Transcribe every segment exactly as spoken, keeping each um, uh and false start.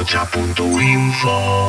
ahotsa punto info.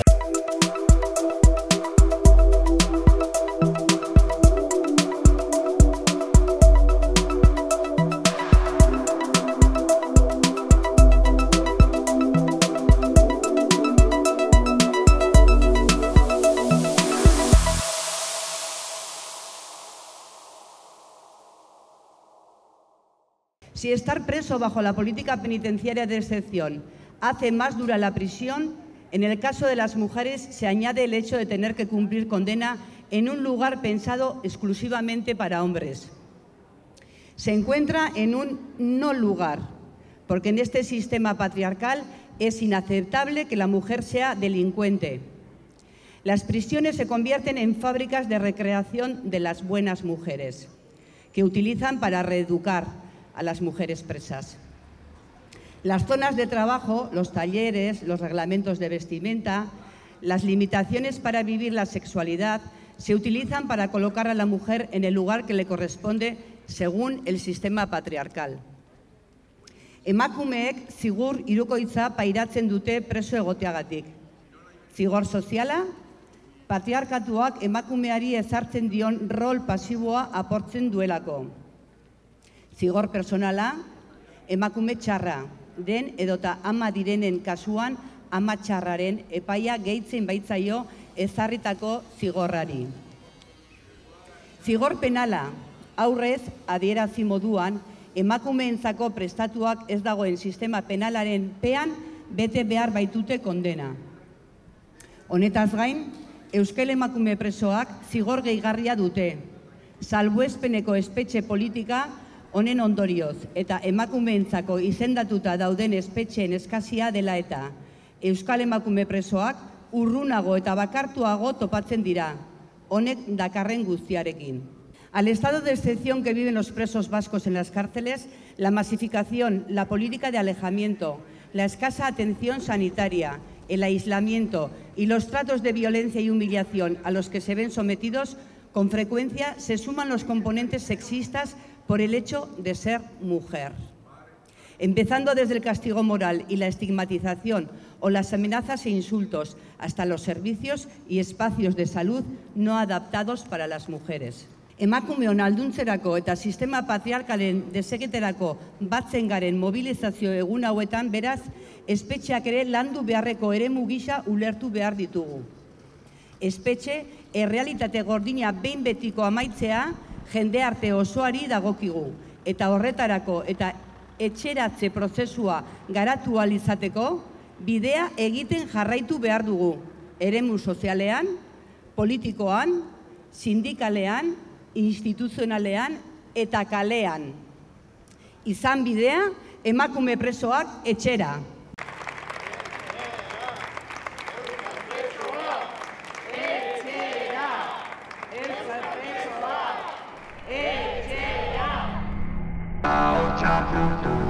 Si estar preso bajo la política penitenciaria de excepción hace más dura la prisión, en el caso de las mujeres se añade el hecho de tener que cumplir condena en un lugar pensado exclusivamente para hombres. Se encuentra en un no lugar, porque en este sistema patriarcal es inaceptable que la mujer sea delincuente. Las prisiones se convierten en fábricas de recreación de las buenas mujeres, que utilizan para reeducar a las mujeres presas. Las zonas de trabajo, los talleres, los reglamentos de vestimenta, las limitaciones para vivir la sexualidad se utilizan para colocar a la mujer en el lugar que le corresponde según el sistema patriarcal. Emakumeek zigor hirukoitza pairatzen dute preso egoteagatik. Zigor soziala, patriarkatuak emakumeari ezartzen dion rol pasiboa aportzen duelako. Zigor personala, emakume txarra, den edota ama direnen kasuan ama txarraren epaia gehitzen baitzaio ezarritako zigorrari. Zigor penala, aurrez adierazi moduan, emakumeentzako prestatuak ez dagoen sistema penalaren pean bete behar baitute kondena. Honetaz gain, euskal emakume presoak zigor gehigarria dute, salbuespeneko espetxe politika honen ondorioz eta emakumeentzako izendatuta dauden espetxeen eskazia dela eta euskal emakume presoak urrunago eta bakartuago topatzen dira, honek dakarren guztiarekin. Al estado de excepción que viven los presos vascos en las cárceles, la masificación, la política de alejamiento, la escasa atención sanitaria, el aislamiento y los tratos de violencia y humillación a los que se ven sometidos, con frecuencia se suman los componentes sexistas por el hecho de ser mujer. Empezando desde el castigo moral y la estigmatización o las amenazas e insultos hasta los servicios y espacios de salud no adaptados para las mujeres. Emakumeon alduntzerako eta sistema patriarkalen desegeterako batzen garen mobilizazio egun hauetan, beraz, espetxeak ere landu beharreko eremu gisa ulertu behar ditugu. Espetxe, errealitate gordina behin betiko amaitzea, jendearte osoari dagokigu, eta horretarako eta etxeratze prozesua garatu ahal izateko, bidea egiten jarraitu behar dugu, eremu sozialean, politikoan, sindikalean, instituzionalean eta kalean. Izan bidea, emakume presoak etxera. ahotsa punto info.